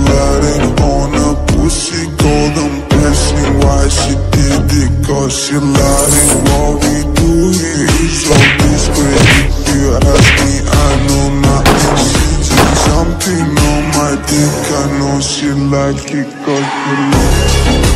riding on a pussy, golden blessing. Why she did it? Cause she lying. What we do here is so discreet. If you ask me, I know nothing. She just something on my dick. I know she like it cause she love.